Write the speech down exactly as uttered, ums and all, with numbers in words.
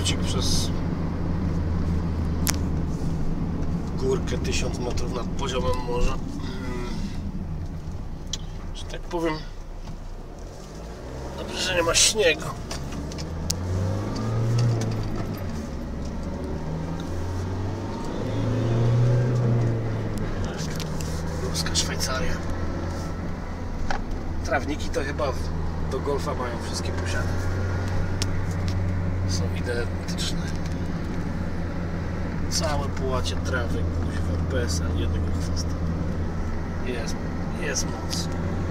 powrocik przez górkę tysiąc metrów nad poziomem morza. Hmm. Że tak powiem, dobrze, że nie ma śniegu. Ruska Szwajcaria. Trawniki to chyba do golfa mają wszystkie posiady. Są identyczne. Całe połacie trawy, kuźwa, bez ani jednego chwasta. Jest, jest moc.